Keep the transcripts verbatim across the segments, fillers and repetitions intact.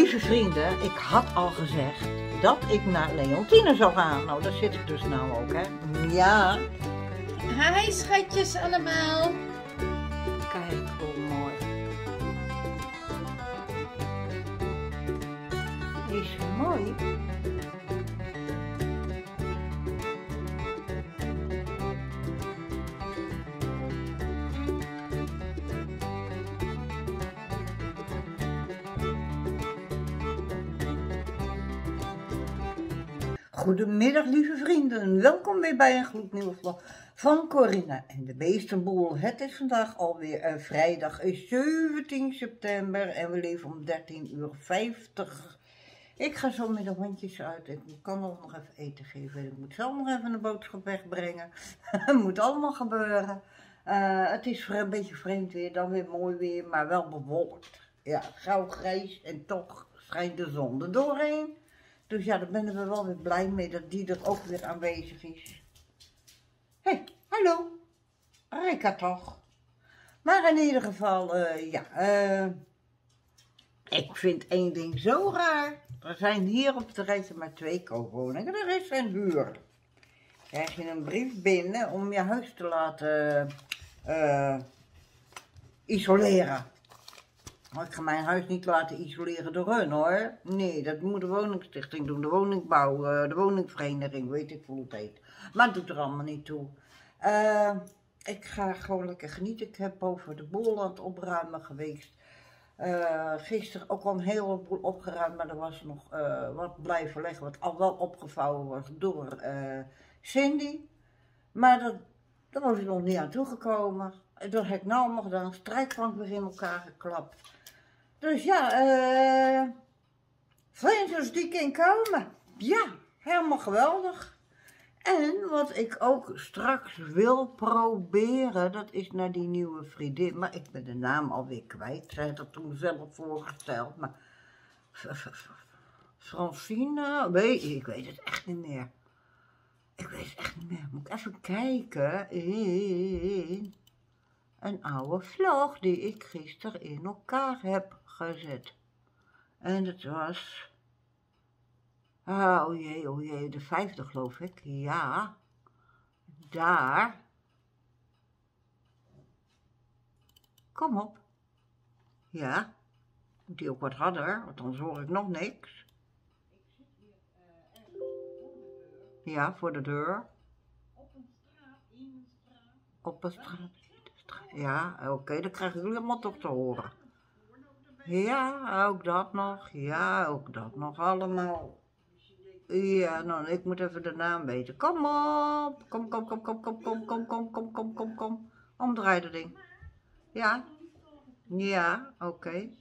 Lieve vrienden, ik had al gezegd dat ik naar Leontine zou gaan. Nou, daar zit ik dus nou ook, hè. Ja. Hi schatjes allemaal. Kijk hoe mooi. Is ze mooi? Goedemiddag lieve vrienden, welkom weer bij een gloednieuwe vlog van Corinna en de Beestenboel. Het is vandaag alweer uh, vrijdag zeventien september en we leven om dertien uur vijftig. Ik ga zo met de hondjes uit, ik kan nog even eten geven, ik moet zelf nog even een boodschap wegbrengen. Het moet allemaal gebeuren. Uh, het is een beetje vreemd weer, dan weer mooi weer, maar wel bewolkt. Ja, grauw grijs en toch schijnt de zon er doorheen. Dus ja, daar ben ik wel weer blij mee dat die er ook weer aanwezig is. Hé, hey, hallo. Rika toch. Maar in ieder geval, uh, ja, uh, ik vind één ding zo raar. Er zijn hier op het rijtje maar twee koopwoningen. Er is een huur. Krijg je een brief binnen om je huis te laten uh, isoleren. Maar ik ga mijn huis niet laten isoleren door hun hoor. Nee, dat moet de woningstichting doen, de woningbouw, de woningvereniging, weet ik hoe het heet. Maar het doet er allemaal niet toe. Uh, ik ga gewoon lekker genieten. Ik heb over de boel aan het opruimen geweest. Uh, gisteren ook al een heleboel opgeruimd, maar er was nog uh, wat blijven liggen, wat al wel opgevouwen was door uh, Cindy. Maar dat, daar was ik nog niet aan toegekomen. Dat heb ik nou allemaal gedaan, strijkplank weer in elkaar geklapt. Dus ja, eh, uh, vriendjes die kan komen. Ja, helemaal geweldig. En wat ik ook straks wil proberen, dat is naar die nieuwe vriendin. Maar ik ben de naam alweer kwijt. Zij had het toen zelf voorgesteld. Maar Francine, weet ik weet het echt niet meer. Ik weet het echt niet meer. Moet ik even kijken in een oude vlog die ik gisteren in elkaar heb gezet. En het was, oh jee, oh jee, de vijfde geloof ik, ja, daar, kom op, ja, moet die ook wat harder, want anders hoor ik nog niks. Ja, voor de deur. Op een straat, in een straat. Op een straat. Ja, oké, okay, dat krijgen jullie allemaal toch te horen. Ja, ook dat nog. Ja, ook dat nog allemaal. Ja, nou, ik moet even de naam weten. Kom op. Kom, kom, kom, kom, kom, kom, kom, kom, kom, kom, kom, kom. Omdraai dat ding. Ja. Ja, oké. Okay.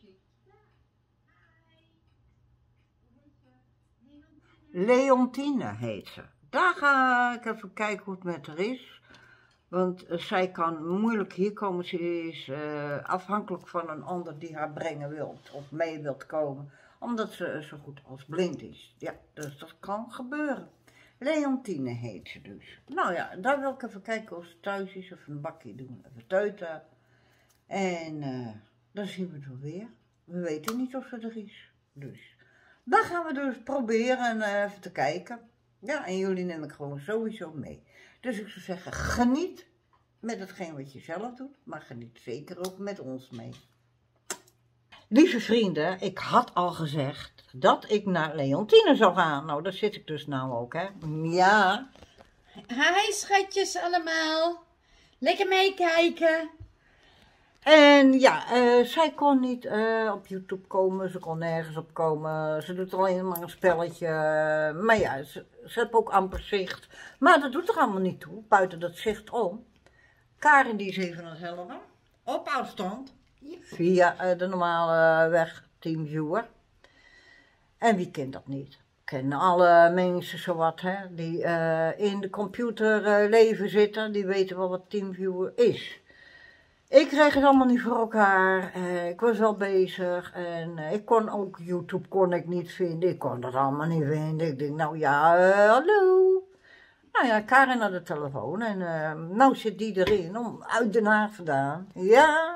Leontine heet ze. Daar ga ik even kijken hoe het met haar is. Want uh, zij kan moeilijk hier komen. Ze is uh, afhankelijk van een ander die haar brengen wil of mee wilt komen. Omdat ze uh, zo goed als blind is. Ja, dus dat kan gebeuren. Leontine heet ze dus. Nou ja, daar wil ik even kijken of ze thuis is. Of een bakje doen. Even teuten. En uh, dan zien we het wel weer. We weten niet of ze er is. Dus dan gaan we dus proberen uh, even te kijken. Ja, en jullie neem ik gewoon sowieso mee. Dus ik zou zeggen, geniet met hetgeen wat je zelf doet, maar geniet zeker ook met ons mee. Lieve vrienden, ik had al gezegd dat ik naar Leontine zou gaan. Nou, daar zit ik dus nou ook, hè. Ja. Hi schatjes allemaal. Lekker meekijken. En ja, uh, zij kon niet uh, op YouTube komen, ze kon nergens op komen, ze doet alleen maar een spelletje, uh, maar ja, ze, ze heeft ook amper zicht. Maar dat doet er allemaal niet toe, buiten dat zicht om. Karin die is even aan het helpen, op afstand, via uh, de normale weg TeamViewer. En wie kent dat niet? Kennen alle mensen zowat, hè, die uh, in de computer uh, leven zitten, die weten wel wat TeamViewer is. Ik kreeg het allemaal niet voor elkaar, uh, ik was wel bezig en uh, ik kon ook YouTube kon ik niet vinden, ik kon dat allemaal niet vinden. Ik denk, nou ja, uh, hallo. Nou ja, Karin had de telefoon en uh, nou zit die erin, om, uit Den Haag vandaan. Ja,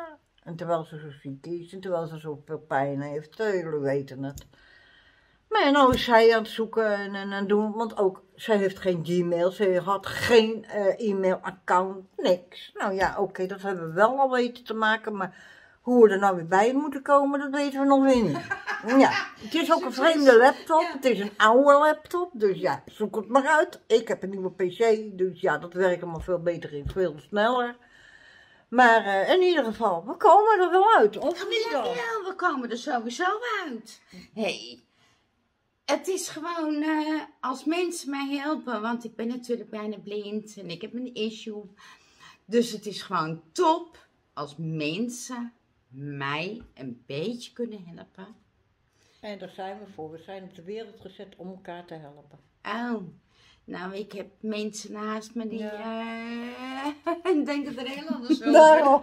En terwijl ze zo ziek is en terwijl ze zoveel pijn heeft, uh, jullie weten het. Maar nou is zij aan het zoeken en, en aan het doen, want ook, zij heeft geen Gmail, ze had geen uh, e-mailaccount, niks. Nou ja, oké, okay, dat hebben we wel al weten te maken, maar hoe we er nou weer bij moeten komen, dat weten we nog weer niet. Ja, het is ook een vreemde laptop, ja. Het is een oude laptop, dus ja, zoek het maar uit. Ik heb een nieuwe pc, dus ja, dat werkt allemaal veel beter in, veel sneller. Maar uh, in ieder geval, we komen er wel uit, of niet dan? Ja, we komen er sowieso uit. Hey, het is gewoon uh, als mensen mij helpen, want ik ben natuurlijk bijna blind en ik heb een issue. Dus het is gewoon top als mensen mij een beetje kunnen helpen. En daar zijn we voor. We zijn op de wereld gezet om elkaar te helpen. Oh, nou ik heb mensen naast me die ja. uh, denken er heel anders over. Nou.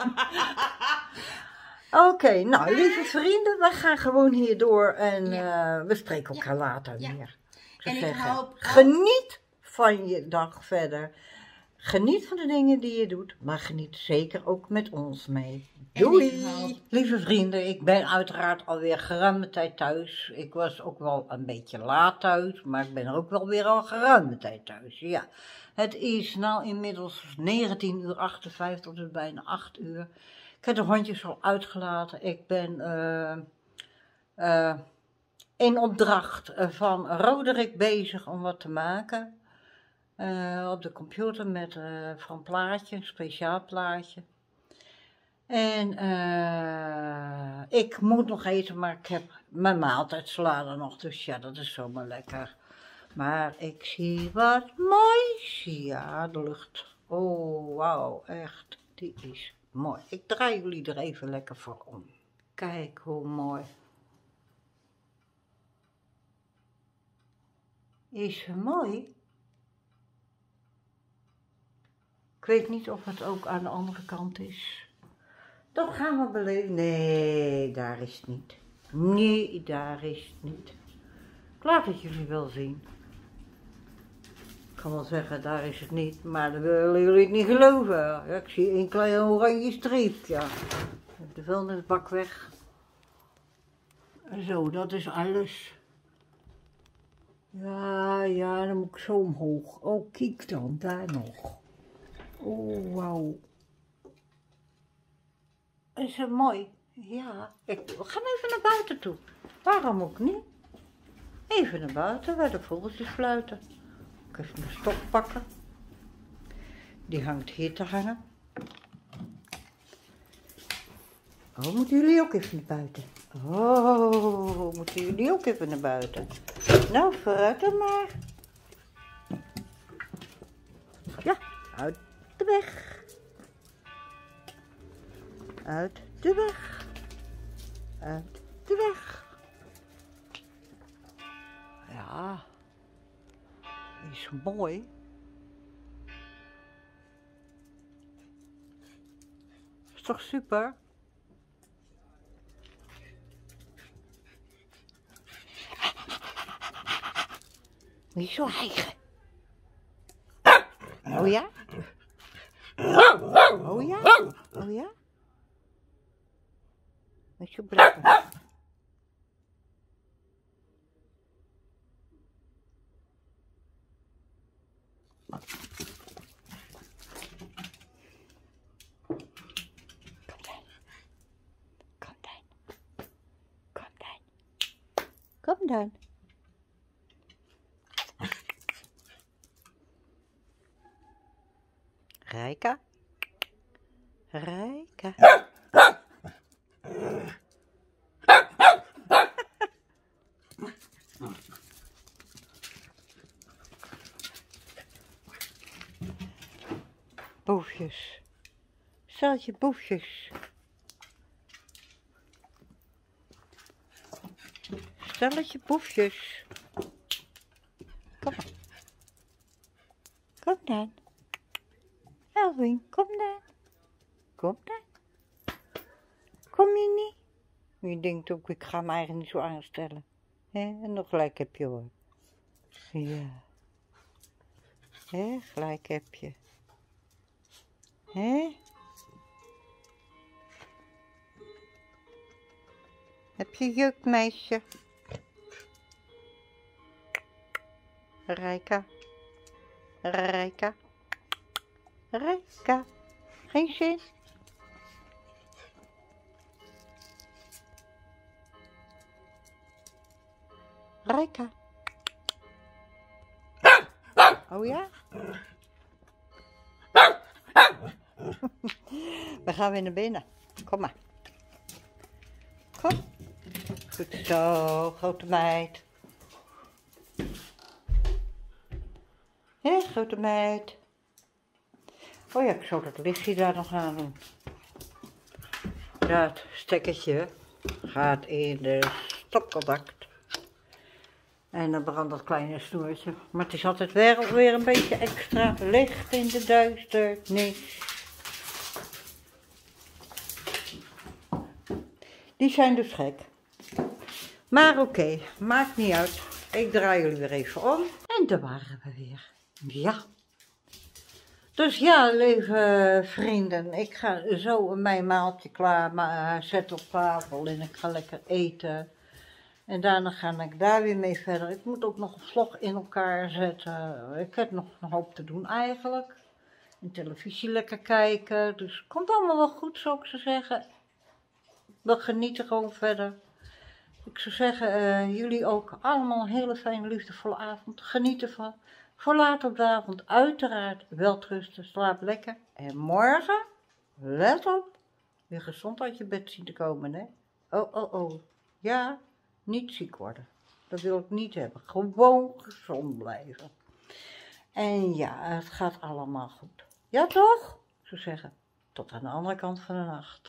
Oké, okay, nou lieve vrienden, we gaan gewoon hier door en ja. uh, we spreken elkaar ja. later ja. weer. Ik zou en zeggen, ik hoop geniet van je dag verder. Geniet van de dingen die je doet, maar geniet zeker ook met ons mee. Doei! Hoop... Lieve vrienden, ik ben uiteraard alweer geruime tijd thuis. Ik was ook wel een beetje laat thuis, maar ik ben ook wel weer al geruime tijd thuis. Ja, het is nou inmiddels negentien uur achtenvijftig, dus bijna acht uur. Ik heb de hondjes al uitgelaten. Ik ben uh, uh, in opdracht van Roderick bezig om wat te maken. Uh, op de computer met uh, van een plaatje, een speciaal plaatje. En uh, ik moet nog eten, maar ik heb mijn maaltijdsalade nog, dus ja, dat is zomaar lekker. Maar ik zie wat moois. Ja, de lucht. Oh, wauw, echt, die is mooi. Ik draai jullie er even lekker voor om. Kijk hoe mooi. Is ze mooi? Ik weet niet of het ook aan de andere kant is. Dat gaan we beleven. Nee, daar is het niet. Nee, daar is het niet. Ik laat het jullie wel zien. Ik kan wel zeggen, daar is het niet, maar dan willen jullie het niet geloven. Ja, ik zie een klein oranje streepje. Ja. Ik heb de vuilnisbak weg. Zo, dat is alles. Ja, ja, dan moet ik zo omhoog. Oh, kijk dan, daar nog. Oh, wauw. Is het mooi? Ja. Ik, we gaan even naar buiten toe. Waarom ook niet? Even naar buiten, waar de vogeltjes fluiten. Ik even mijn stok pakken. Die hangt hier te hangen. Oh, moeten jullie ook even naar buiten? Oh, moeten jullie ook even naar buiten? Nou, vooruit dan maar. Ja, uit de weg. Uit de weg. Uit de weg. Ja. Is mooi. Is toch super? Niet zo eigen. Oh ja? Oh ja? Oh ja? Met je blikken. Kom dan. Kom dan. Kom dan. Rijka. Rijka. Boefjes. Steltje boefjes. Stelletje boefjes. Kom maar. Kom dan. Elwin, kom dan. Kom dan. Kom je niet? Je denkt ook, ik ga me eigenlijk niet zo aanstellen. He? En nog gelijk heb je hoor. Ja. He? Gelijk heb je. Hé? Heb je jeuk, meisje? Rijka. Rijka. Rijka. Geen zin? Rijka. Oh ja? We gaan weer naar binnen. Kom maar. Kom. Goed zo, grote meid. Hé, grote meid. Oh ja, ik zou dat lichtje daar nog aan doen. Dat stekkertje gaat in de stopcontact. En dan brandt dat kleine snoertje. Maar het is altijd weer, weer een beetje extra licht in de duisternis. Die zijn dus gek. Maar oké, okay, maakt niet uit. Ik draai jullie weer even om. En daar waren we weer. Ja. Dus ja, lieve vrienden. Ik ga zo mijn maaltje klaar maar zetten op tafel. En ik ga lekker eten. En daarna ga ik daar weer mee verder. Ik moet ook nog een vlog in elkaar zetten. Ik heb nog een hoop te doen eigenlijk. En televisie lekker kijken. Dus het komt allemaal wel goed, zou ik zo zeggen. We genieten gewoon verder. Ik zou zeggen, uh, jullie ook allemaal een hele fijne, liefdevolle avond. Geniet ervan. Voor later op de avond uiteraard welterusten. Slaap lekker. En morgen, let op, weer gezond uit je bed zien te komen, hè. Oh, oh, oh. Ja, niet ziek worden. Dat wil ik niet hebben. Gewoon gezond blijven. En ja, het gaat allemaal goed. Ja, toch? Ik zou zeggen, tot aan de andere kant van de nacht.